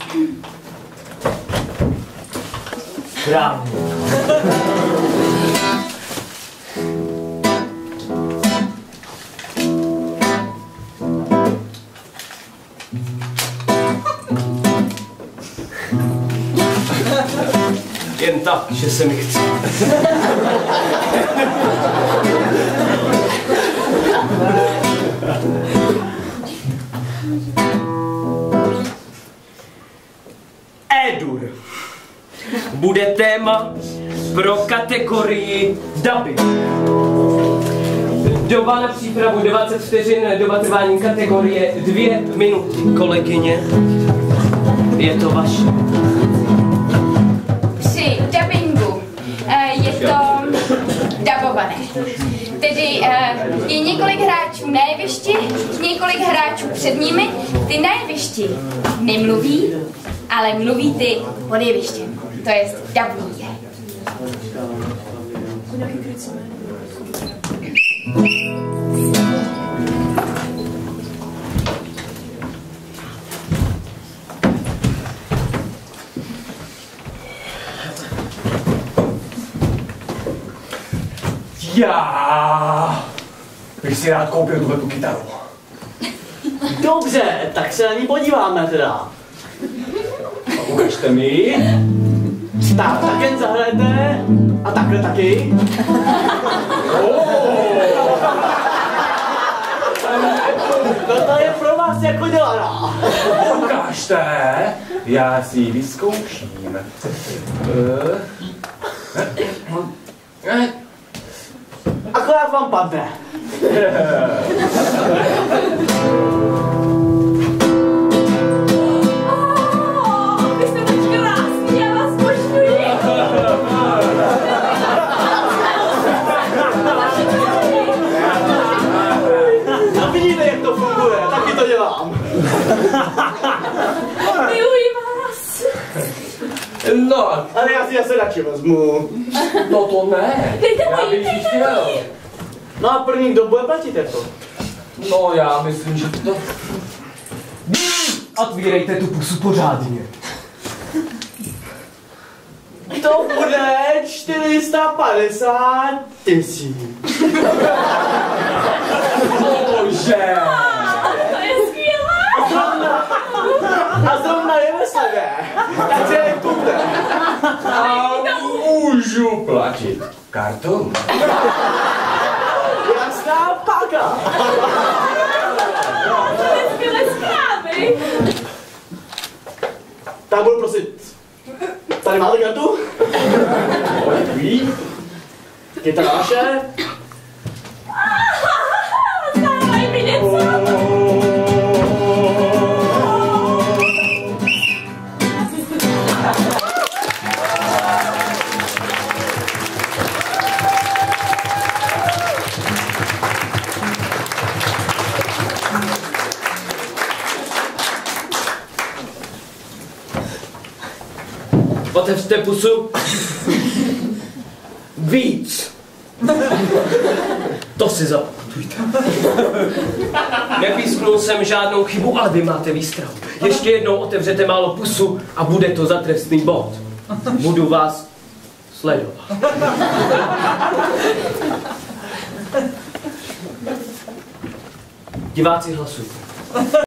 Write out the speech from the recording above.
Správně. Jen tak, že se mi chce. E-dur bude téma pro kategorii dubbing. Doba na přípravu 20 vteřin, doba trvání kategorie 2 minuty. Kolegyně, je to vaše. Při dubbingu je to dabované. Tedy je několik hráčů na jevišti, několik hráčů před nimi. Ty na jevišti nemluví, ale mluví ty pod jevištěm. To jest dubují. Já bych si rád koupil tuhletu kytaru. Dobře, tak se na ní podíváme teda. A ukažte mi. Tak jen zahrajete. A takhle taky. No to je pro vás jako dělaná. Ukažte, já si ji vyzkouším. Akorát vám padne. Vy jste tak krásný, já vás poštuji. No vidíte, jak to funguje, taky to dělám. Miluji vás. No, Ale já si zase radši vezmu. no to ne. Já bych ji chtěl. No a první, kdo bude platit jako? No já myslím, že to... Otvírejte tu pusu pořádně. To bude 450 000. Bože! To je skvělé. A zrovna je veselé. Takže kupte. A můžu platit kartou. Jasná páka. To je skvělé zprávy. Tak budu prosit. Tady máte kartu? Děkuji. Kytara vaše. Dávaj mi něco. Otevřte pusu. Víc. To si zapamatujte. Nepísknul jsem žádnou chybu, ale vy máte výstrahu. Ještě jednou otevřete málo pusu a bude to za trestný bod. Budu vás sledovat. Diváci, hlasujte.